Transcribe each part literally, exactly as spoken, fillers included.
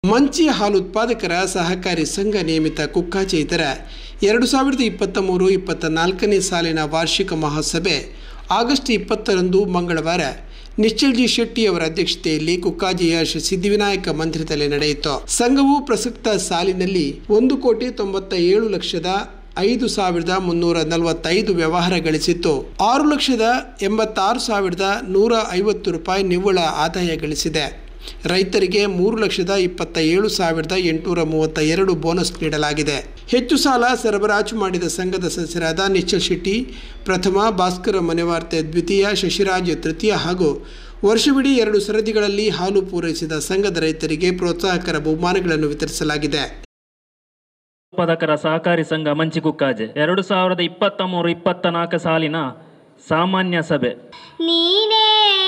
ಮಂಚಿ ಹಾಲು ಉತ್ಪಾದಕರ ಸಹಕಾರಿ ಸಂಘ ನಿಯಮಿತ ಕುಕ್ಕಾಜೆ ಇದರ ಎರಡು ಸಾವಿರದ ಇಪ್ಪತ್ತ ಮೂರು ಇಪ್ಪತ್ತ ನಾಲ್ಕನೇ ಸಾಲಿನ ವಾರ್ಷಿಕ ಮಹಾಸಭೆ ಆಗಸ್ಟ್ ಇಪ್ಪತ್ತರಂದು ಮಂಗಳವಾರ ನಿಶ್ಚಲ್ ಜಿ ಶೆಟ್ಟಿ ಅವರ ಅಧ್ಯಕ್ಷತೆಯಲ್ಲಿ ಕುಕ್ಕಾಜೆಯ ಶ್ರೀ ಸಿದ್ಧಿವಿನಾಯಕ ಮಂದಿರದಲ್ಲಿ ನಡೆಯಿತು. ಸಂಘವು ಪ್ರಸಕ್ತ ಸಾಲಿನಲ್ಲಿ ಒಂದು ಕೋಟಿ ತೊಂಬತ್ತ ಏಳು ಲಕ್ಷದ ಐದು ಸಾವಿರದ ಮುನ್ನೂರ ನಲವತ್ತೈದು ವ್ಯವಹಾರ ಗಳಿಸಿತ್ತು. ಆರು ಲಕ್ಷದ ಎಂಬತ್ತಾರು ಸಾವಿರದ ನೂರ ಐವತ್ತು ರೂಪಾಯಿ ನಿವ್ವಳ ಆದಾಯ ಗಳಿಸಿದೆ. ರೈತರಿಗೆ ಮೂರು ಲಕ್ಷದ ಇಪ್ಪತ್ತ ಏಳು ಸಾವಿರದ ಎಂಟುನೂರ ಮೂವತ್ತ ಎರಡು ಬೋನಸ್ ನೀಡಲಾಗಿದೆ. ಹೆಚ್ಚು ಸಾಲ ಸರಬರಾಜು ಮಾಡಿದ ಸಂಘದ ಸದಸ್ಯರಾದ ನಿಶ್ಚಲ್ ಶೆಟ್ಟಿ ಪ್ರಥಮ, ಭಾಸ್ಕರ ಮನೆವಾರ್ತೆ ದ್ವಿತೀಯ, ಶಶಿರಾಜ್ ತೃತೀಯ ಹಾಗೂ ವರ್ಷವಿಡೀ ಎರಡು ಸರದಿಗಳಲ್ಲಿ ಹಾಲು ಪೂರೈಸಿದ ಸಂಘದ ರೈತರಿಗೆ ಪ್ರೋತ್ಸಾಹಕರ ಬಹುಮಾನಗಳನ್ನು ವಿತರಿಸಲಾಗಿದೆ. ಉತ್ಪಾದಕರ ಸಹಕಾರಿ ಸಂಘ ಮಂಚಿ ಕುಕ್ಕಾಜೆ ಎರಡು ಸಾವಿರದ ಇಪ್ಪತ್ತ ಮೂರು ಇಪ್ಪತ್ತ ನಾಲ್ಕು ಸಾಲಿನ ಸಾಮಾನ್ಯ ಸಭೆ. ನೀನೇ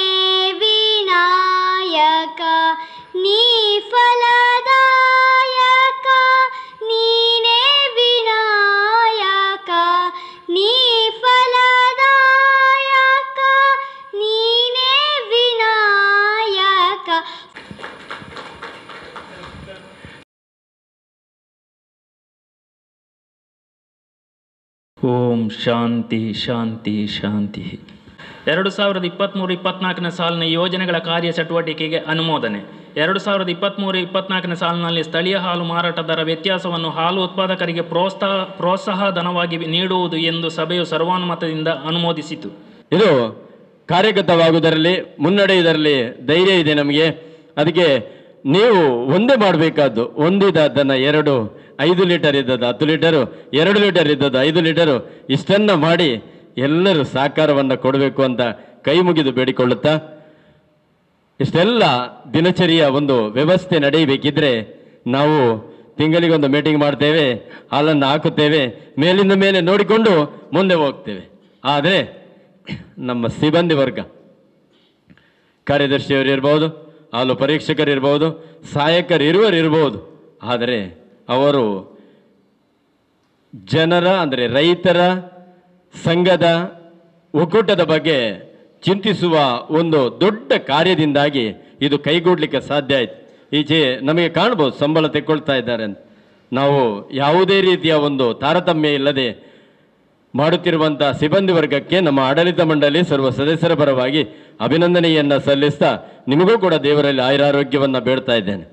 ವಿನಾಯಕ ನೀ ಫಲದಾಯಕ, ನೀನೇ ವಿನಾಯಕ ನೀ ಫಲದಾಯಕ, ನೀನೇ ವಿನಾಯಕ. ಓಂ ಶಾಂತಿ ಶಾಂತಿ ಶಾಂತಿ. ಎರಡು ಸಾವಿರದ ಇಪ್ಪತ್ತ್ಮೂರು ಇಪ್ಪತ್ತ್ನಾಲ್ಕನೇ ಸಾಲಿನ ಯೋಜನೆಗಳ ಕಾರ್ಯ ಚಟುವಟಿಕೆಗೆ ಅನುಮೋದನೆ. ಎರಡು ಸಾವಿರದ ಇಪ್ಪತ್ತ್ಮೂರು ಇಪ್ಪತ್ತ್ನಾಲ್ಕನೇ ಸಾಲಿನಲ್ಲಿ ಸ್ಥಳೀಯ ಹಾಲು ಮಾರಾಟ ದರ ವ್ಯತ್ಯಾಸವನ್ನು ಹಾಲು ಉತ್ಪಾದಕರಿಗೆ ಪ್ರೋತ್ಸಾಹ ಪ್ರೋತ್ಸಾಹ ಧನವಾಗಿ ನೀಡುವುದು ಎಂದು ಸಭೆಯು ಸರ್ವಾನುಮತದಿಂದ ಅನುಮೋದಿಸಿತು. ಇದು ಕಾರ್ಯಗತವಾಗುವುದರಲ್ಲಿ ಮುನ್ನಡೆಯುವುದರಲ್ಲಿ ಧೈರ್ಯ ಇದೆ ನಮಗೆ. ಅದಕ್ಕೆ ನೀವು ಒಂದೇ ಮಾಡಬೇಕಾದ್ದು, ಒಂದಿದ್ದನ್ನು ಎರಡು, ಐದು ಲೀಟರ್ ಇದ್ದದ್ದು ಹತ್ತು ಲೀಟರು, ಎರಡು ಲೀಟರ್ ಇದ್ದದ್ದು ಐದು ಲೀಟರು, ಇಷ್ಟನ್ನು ಮಾಡಿ ಎಲ್ಲರೂ ಸಹಕಾರವನ್ನು ಕೊಡಬೇಕು ಅಂತ ಕೈ ಮುಗಿದು ಬೇಡಿಕೊಳ್ಳುತ್ತಾ, ಇಷ್ಟೆಲ್ಲ ದಿನಚರಿಯ ಒಂದು ವ್ಯವಸ್ಥೆ ನಡೆಯಬೇಕಿದ್ರೆ ನಾವು ತಿಂಗಳಿಗೊಂದು ಮೀಟಿಂಗ್ ಮಾಡ್ತೇವೆ, ಹಾಲನ್ನು ಹಾಕುತ್ತೇವೆ, ಮೇಲಿಂದ ಮೇಲೆ ನೋಡಿಕೊಂಡು ಮುಂದೆ ಹೋಗ್ತೇವೆ. ಆದರೆ ನಮ್ಮ ಸಿಬ್ಬಂದಿ ವರ್ಗ, ಕಾರ್ಯದರ್ಶಿಯವರು ಇರ್ಬೋದು, ಹಾಲು ಪರೀಕ್ಷಕರು ಇರ್ಬೋದು, ಸಹಾಯಕರು ಇರುವರು ಇರ್ಬೋದು, ಆದರೆ ಅವರು ಜನರ ಅಂದರೆ ರೈತರ ಸಂಘದ ಒಕ್ಕೂಟದ ಬಗ್ಗೆ ಚಿಂತಿಸುವ ಒಂದು ದೊಡ್ಡ ಕಾರ್ಯದಿಂದಾಗಿ ಇದು ಕೈಗೂಡಲಿಕ್ಕೆ ಸಾಧ್ಯ ಆಯಿತು. ಈಚೆ ನಮಗೆ ಕಾಣ್ಬೋದು ಸಂಬಳ ತೆಕ್ಕೊಳ್ತಾ ಇದ್ದಾರೆ ಅಂತ. ನಾವು ಯಾವುದೇ ರೀತಿಯ ಒಂದು ತಾರತಮ್ಯ ಇಲ್ಲದೆ ಮಾಡುತ್ತಿರುವಂಥ ಸಿಬ್ಬಂದಿ ವರ್ಗಕ್ಕೆ ನಮ್ಮ ಆಡಳಿತ ಮಂಡಳಿ ಸರ್ವ ಸದಸ್ಯರ ಪರವಾಗಿ ಅಭಿನಂದನೆಯನ್ನು ಸಲ್ಲಿಸ್ತಾ ನಿಮಗೂ ಕೂಡ ದೇವರಲ್ಲಿ ಆಯುರಾರೋಗ್ಯವನ್ನು ಬೇಡ್ತಾ ಇದ್ದೇನೆ.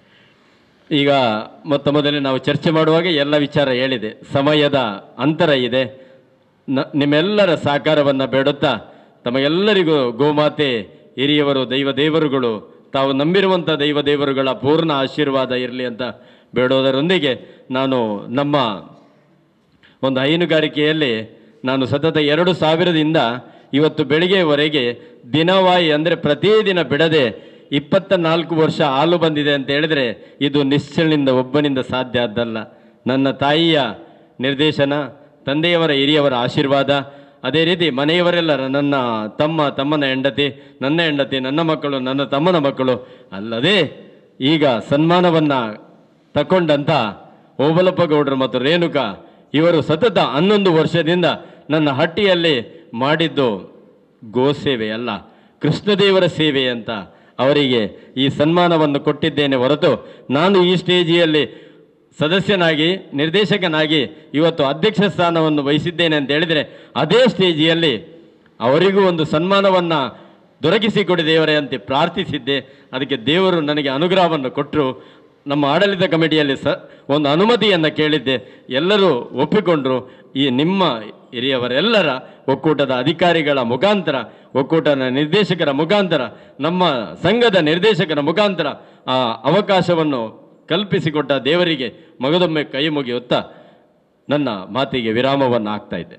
ಈಗ ಮೊತ್ತ ಮೊದಲೇ ನಾವು ಚರ್ಚೆ ಮಾಡುವಾಗ ಎಲ್ಲ ವಿಚಾರ ಹೇಳಿದೆ, ಸಮಯದ ಅಂತರ ಇದೆ. ನ ನಿಮ್ಮೆಲ್ಲರ ಸಹಕಾರವನ್ನು ಬೇಡುತ್ತಾ ತಮಗೆಲ್ಲರಿಗೂ ಗೋಮಾತೆ, ಹಿರಿಯವರು, ದೈವ ದೇವರುಗಳು, ತಾವು ನಂಬಿರುವಂಥ ದೈವ ದೇವರುಗಳ ಪೂರ್ಣ ಆಶೀರ್ವಾದ ಇರಲಿ ಅಂತ ಬೇಡೋದರೊಂದಿಗೆ ನಾನು ನಮ್ಮ ಒಂದು ಹೈನುಗಾರಿಕೆಯಲ್ಲಿ ನಾನು ಸತತ ಎರಡು ಸಾವಿರದಿಂದ ಇವತ್ತು ಬೆಳಿಗ್ಗೆವರೆಗೆ ದಿನವಾಯಿ ಅಂದರೆ ಪ್ರತಿದಿನ ಬಿಡದೆ ಇಪ್ಪತ್ತ ನಾಲ್ಕು ವರ್ಷ ಹಾಲು ಬಂದಿದೆ ಅಂತ ಹೇಳಿದರೆ ಇದು ನಿಶ್ಚಲನಿಂದ ಒಬ್ಬನಿಂದ ಸಾಧ್ಯ ಆದ್ದಲ್ಲ. ನನ್ನ ತಾಯಿಯ ನಿರ್ದೇಶನ, ತಂದೆಯವರ ಹಿರಿಯವರ ಆಶೀರ್ವಾದ, ಅದೇ ರೀತಿ ಮನೆಯವರೆಲ್ಲರ, ನನ್ನ ತಮ್ಮ, ತಮ್ಮನ ಹೆಂಡತಿ, ನನ್ನ ಹೆಂಡತಿ, ನನ್ನ ಮಕ್ಕಳು, ನನ್ನ ತಮ್ಮನ ಮಕ್ಕಳು, ಅಲ್ಲದೆ ಈಗ ಸನ್ಮಾನವನ್ನು ತಗೊಂಡಂಥ ಓಬಲಪ್ಪ ಗೌಡರು ಮತ್ತು ರೇಣುಕಾ ಇವರು ಸತತ ಹನ್ನೊಂದು ವರ್ಷದಿಂದ ನನ್ನ ಹಟ್ಟಿಯಲ್ಲಿ ಮಾಡಿದ್ದು ಗೋ ಸೇವೆ ಅಲ್ಲ, ಕೃಷ್ಣದೇವರ ಸೇವೆ ಅಂತ ಅವರಿಗೆ ಈ ಸನ್ಮಾನವನ್ನು ಕೊಟ್ಟಿದ್ದೇನೆ ಹೊರತು ನಾನು ಈ ಸ್ಟೇಜಿಯಲ್ಲಿ ಸದಸ್ಯನಾಗಿ, ನಿರ್ದೇಶಕನಾಗಿ ಇವತ್ತು ಅಧ್ಯಕ್ಷ ಸ್ಥಾನವನ್ನು ವಹಿಸಿದ್ದೇನೆ ಅಂತ ಹೇಳಿದರೆ ಅದೇ ಸ್ಟೇಜಿಯಲ್ಲಿ ಅವರಿಗೂ ಒಂದು ಸನ್ಮಾನವನ್ನು ದೊರಕಿಸಿಕೊಡಿ ದೇವರೇ ಅಂತ ಪ್ರಾರ್ಥಿಸಿದ್ದೆ. ಅದಕ್ಕೆ ದೇವರು ನನಗೆ ಅನುಗ್ರಹವನ್ನು ಕೊಟ್ಟರು. ನಮ್ಮ ಆಡಳಿತ ಕಮಿಟಿಯಲ್ಲಿ ಸ ಒಂದು ಅನುಮತಿಯನ್ನು ಕೇಳಿದ್ದೆ, ಎಲ್ಲರೂ ಒಪ್ಪಿಕೊಂಡರು. ಈ ನಿಮ್ಮ ಹಿರಿಯವರೆಲ್ಲರ ಒಕ್ಕೂಟದ ಅಧಿಕಾರಿಗಳ ಮುಖಾಂತರ, ಒಕ್ಕೂಟದ ನಿರ್ದೇಶಕರ ಮುಖಾಂತರ, ನಮ್ಮ ಸಂಘದ ನಿರ್ದೇಶಕರ ಮುಖಾಂತರ ಆ ಅವಕಾಶವನ್ನು ಕಲ್ಪಿಸಿಕೊಟ್ಟ ದೇವರಿಗೆ ಮಗದೊಮ್ಮೆ ಕೈ ಮುಗಿಯುತ್ತಾ ನನ್ನ ಮಾತಿಗೆ ವಿರಾಮವನ್ನು ಹಾಕ್ತಾ ಇದ್ದೆ.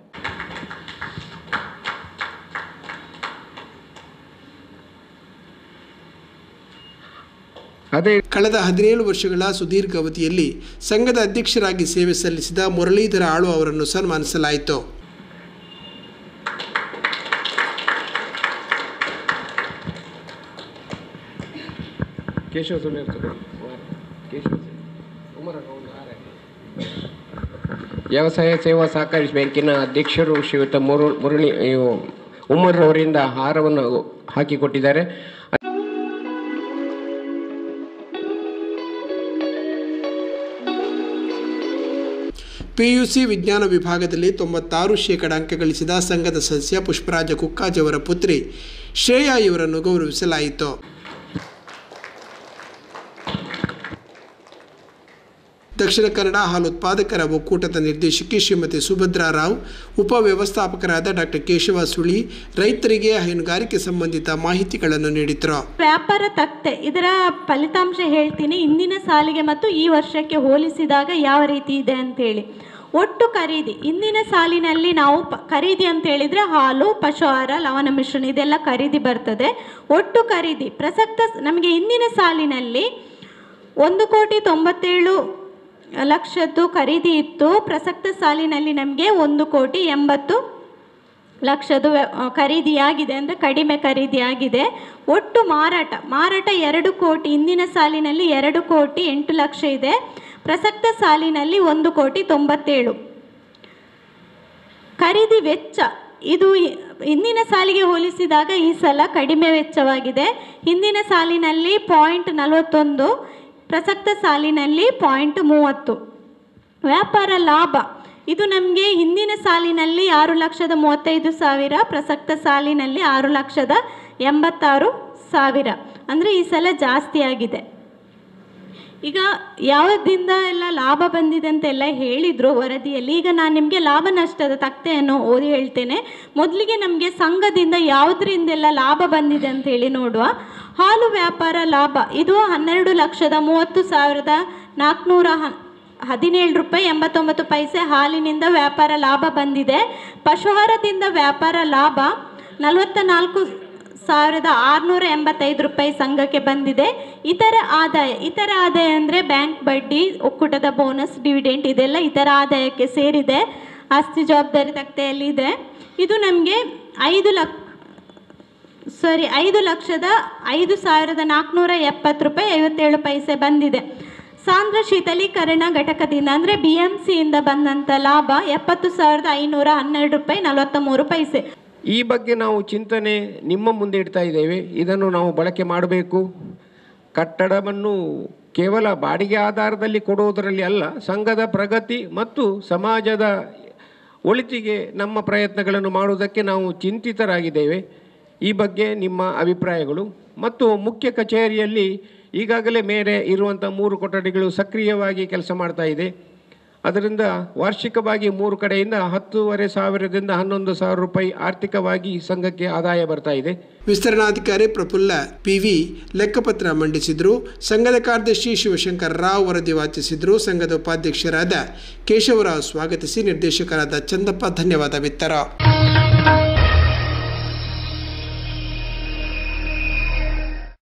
ಅದೇ ಕಳೆದ ಹದಿನೇಳು ವರ್ಷಗಳ ಸುದೀರ್ಘ ಅವಧಿಯಲ್ಲಿ ಸಂಘದ ಅಧ್ಯಕ್ಷರಾಗಿ ಸೇವೆ ಸಲ್ಲಿಸಿದ ಮುರಳೀಧರ ಆಳು ಅವರನ್ನು ಸನ್ಮಾನಿಸಲಾಯಿತು. ವ್ಯವಸಾಯ ಸೇವಾ ಸಹಕಾರಿ ಬ್ಯಾಂಕಿನ ಅಧ್ಯಕ್ಷರು ಶ್ರೀಯುತ ಮುರು ಮುರಳಿ ಉಮರ್ ಅವರಿಂದ ಹಾರವನ್ನು ಹಾಕಿಕೊಟ್ಟಿದ್ದಾರೆ. ಪಿಯುಸಿ ವಿಜ್ಞಾನ ವಿಭಾಗದಲ್ಲಿ ತೊಂಬತ್ತಾರು ಶೇಕಡ ಅಂಕ ಗಳಿಸಿದ ಸಂಘದ ಸದಸ್ಯ ಪುಷ್ಪರಾಜ ಕುಕ್ಕಾಜ್ ಅವರ ಪುತ್ರಿ ಶ್ರೇಯಾ ಇವರನ್ನು ಗೌರವಿಸಲಾಯಿತು. ದಕ್ಷಿಣ ಕನ್ನಡ ಹಾಲು ಉತ್ಪಾದಕರ ಒಕ್ಕೂಟದ ನಿರ್ದೇಶಕಿ ಶ್ರೀಮತಿ ಸುಭದ್ರಾ ರಾವ್, ಉಪವ್ಯವಸ್ಥಾಪಕರಾದ ಡಾಕ್ಟರ್ ಕೇಶವ ಸುಳಿ ರೈತರಿಗೆ ಹೈನುಗಾರಿಕೆ ಸಂಬಂಧಿತ ಮಾಹಿತಿಗಳನ್ನು ನೀಡಿದರು. ವ್ಯಾಪಾರ ತಕ್ತೆ ಇದರ ಫಲಿತಾಂಶ ಹೇಳ್ತೀನಿ. ಇಂದಿನ ಸಾಲಿಗೆ ಮತ್ತು ಈ ವರ್ಷಕ್ಕೆ ಹೋಲಿಸಿದಾಗ ಯಾವ ರೀತಿ ಇದೆ ಅಂತೇಳಿ. ಒಟ್ಟು ಖರೀದಿ ಇಂದಿನ ಸಾಲಿನಲ್ಲಿ ನಾವು ಪ ಖರೀದಿ ಅಂತ ಹೇಳಿದರೆ ಹಾಲು, ಪಶು ಆಹಾರ, ಲವಣ ಮಿಶ್ರಣ ಇದೆಲ್ಲ ಖರೀದಿ ಬರ್ತದೆ. ಒಟ್ಟು ಖರೀದಿ ಪ್ರಸಕ್ತ ನಮಗೆ ಇಂದಿನ ಸಾಲಿನಲ್ಲಿ ಒಂದು ಕೋಟಿ ತೊಂಬತ್ತೇಳು ಲಕ್ಷದ್ದು ಖರೀದಿ ಇತ್ತು. ಪ್ರಸಕ್ತ ಸಾಲಿನಲ್ಲಿ ನಮಗೆ ಒಂದು ಕೋಟಿ ಎಂಬತ್ತು ಲಕ್ಷದ್ದು ಖರೀದಿಯಾಗಿದೆ, ಅಂದರೆ ಕಡಿಮೆ ಖರೀದಿಯಾಗಿದೆ. ಒಟ್ಟು ಮಾರಾಟ ಮಾರಾಟ ಎರಡು ಕೋಟಿ ಇಂದಿನ ಸಾಲಿನಲ್ಲಿ ಎರಡು ಕೋಟಿ ಎಂಟು ಲಕ್ಷ ಇದೆ. ಪ್ರಸಕ್ತ ಸಾಲಿನಲ್ಲಿ ಒಂದು ಕೋಟಿ ತೊಂಬತ್ತೇಳು. ಖರೀದಿ ವೆಚ್ಚ ಇದು ಹಿಂದಿನ ಸಾಲಿಗೆ ಹೋಲಿಸಿದಾಗ ಈ ಸಲ ಕಡಿಮೆ ವೆಚ್ಚವಾಗಿದೆ. ಹಿಂದಿನ ಸಾಲಿನಲ್ಲಿ ಪಾಯಿಂಟ್ ನಲವತ್ತೊಂದು, ಪ್ರಸಕ್ತ ಸಾಲಿನಲ್ಲಿ ಪಾಯಿಂಟ್ ಮೂವತ್ತು. ವ್ಯಾಪಾರ ಲಾಭ ಇದು ನಮಗೆ ಹಿಂದಿನ ಸಾಲಿನಲ್ಲಿ ಆರು ಲಕ್ಷದ ಮೂವತ್ತೈದು ಸಾವಿರ, ಪ್ರಸಕ್ತ ಸಾಲಿನಲ್ಲಿ ಆರು ಲಕ್ಷದ ಎಂಬತ್ತಾರು ಸಾವಿರ, ಅಂದರೆ ಈ ಸಲ ಜಾಸ್ತಿ ಆಗಿದೆ. ಈಗ ಯಾವುದರಿಂದ ಎಲ್ಲ ಲಾಭ ಬಂದಿದೆ ಅಂತೆಲ್ಲ ಹೇಳಿದರು ವರದಿಯಲ್ಲಿ. ಈಗ ನಾನು ನಿಮಗೆ ಲಾಭ ನಷ್ಟದ ತಕ್ತೆಯನ್ನು ಓದಿ ಹೇಳ್ತೇನೆ. ಮೊದಲಿಗೆ ನಮಗೆ ಸಂಘದಿಂದ ಯಾವುದರಿಂದೆಲ್ಲ ಲಾಭ ಬಂದಿದೆ ಅಂತೇಳಿ ನೋಡುವ. ಹಾಲು ವ್ಯಾಪಾರ ಲಾಭ ಇದು ಹನ್ನೆರಡು ಲಕ್ಷದ ಮೂವತ್ತು ಸಾವಿರದ ನಾಲ್ಕುನೂರ ಹದಿನೇಳು ರೂಪಾಯಿ ಎಂಬತ್ತೊಂಬತ್ತು ಪೈಸೆ ಹಾಲಿನಿಂದ ವ್ಯಾಪಾರ ಲಾಭ ಬಂದಿದೆ. ಪಶುಹಾರದಿಂದ ವ್ಯಾಪಾರ ಲಾಭ ನಲವತ್ತ ನಾಲ್ಕು ಸಾವಿರದ ಆರುನೂರ ಎಂಬತ್ತೈದು ರೂಪಾಯಿ ಸಂಘಕ್ಕೆ ಬಂದಿದೆ. ಇತರ ಆದಾಯ ಇತರ ಆದಾಯ ಅಂದರೆ ಬ್ಯಾಂಕ್ ಬಡ್ಡಿ, ಒಕ್ಕೂಟದ ಬೋನಸ್, ಡಿವಿಡೆಂಟ್ ಇದೆಲ್ಲ ಇತರ ಆದಾಯಕ್ಕೆ ಸೇರಿದೆ. ಆಸ್ತಿ ಜವಾಬ್ದಾರಿ ತಕ್ತೆಯಲ್ಲಿ ಇದೆ. ಇದು ನಮಗೆ ಐದು ಲಕ್ಷ ಸಾರಿ ಐದು ಲಕ್ಷದ ಐದು ಸಾವಿರದ ನಾಲ್ಕುನೂರ ಎಪ್ಪತ್ತು ರೂಪಾಯಿ ಐವತ್ತೇಳು ಪೈಸೆ ಬಂದಿದೆ. ಸಾಂದ್ರ ಶೀತಲೀಕರಣ ಘಟಕದಿಂದ ಅಂದರೆ ಬಿ ಎಂ ಸಿಯಿಂದ ಬಂದಂಥ ಲಾಭ ಎಪ್ಪತ್ತು ಸಾವಿರದ ಐನೂರ ಹನ್ನೆರಡು ರೂಪಾಯಿ ನಲವತ್ತ ಮೂರು ಪೈಸೆ. ಈ ಬಗ್ಗೆ ನಾವು ಚಿಂತನೆ ನಿಮ್ಮ ಮುಂದೆ ಇಡ್ತಾ ಇದ್ದೇವೆ. ಇದನ್ನು ನಾವು ಬಳಕೆ ಮಾಡಬೇಕು. ಕಟ್ಟಡವನ್ನು ಕೇವಲ ಬಾಡಿಗೆ ಆಧಾರದಲ್ಲಿ ಕೊಡುವುದರಲ್ಲಿ ಅಲ್ಲ, ಸಂಘದ ಪ್ರಗತಿ ಮತ್ತು ಸಮಾಜದ ಒಳಿತಿಗೆ ನಮ್ಮ ಪ್ರಯತ್ನಗಳನ್ನು ಮಾಡುವುದಕ್ಕೆ ನಾವು ಚಿಂತಿತರಾಗಿದ್ದೇವೆ. ಈ ಬಗ್ಗೆ ನಿಮ್ಮ ಅಭಿಪ್ರಾಯಗಳು ಮತ್ತು ಮುಖ್ಯ ಕಚೇರಿಯಲ್ಲಿ ಈಗಾಗಲೇ ಮೇಲೆ ಇರುವಂಥ ಮೂರು ಕೊಠಡಿಗಳು ಸಕ್ರಿಯವಾಗಿ ಕೆಲಸ ಮಾಡ್ತಾ ಇದೆ. ಅದರಿಂದ ವಾರ್ಷಿಕವಾಗಿ ಮೂರು ಕಡೆಯಿಂದ ಹತ್ತೂವರೆ ಸಾವಿರದಿಂದ ಹನ್ನೊಂದು ಸಾವಿರ ರೂಪಾಯಿ ಆರ್ಥಿಕವಾಗಿ ಸಂಘಕ್ಕೆ ಆದಾಯ ಬರ್ತಾ ಇದೆ. ವಿಸ್ತರಣಾಧಿಕಾರಿ ಪ್ರಫುಲ್ಲ ಪಿ ವಿ ಲೆಕ್ಕಪತ್ರ ಮಂಡಿಸಿದರು. ಸಂಘದ ಕಾರ್ಯದರ್ಶಿ ಶಿವಶಂಕರ್ ರಾವ್ ವರದಿ ವಾಚಿಸಿದರು. ಸಂಘದ ಉಪಾಧ್ಯಕ್ಷರಾದ ಕೇಶವರಾವ್ ಸ್ವಾಗತಿಸಿ ನಿರ್ದೇಶಕರಾದ ಚಂದಪ್ಪ ಧನ್ಯವಾದವಿತ್ತರು.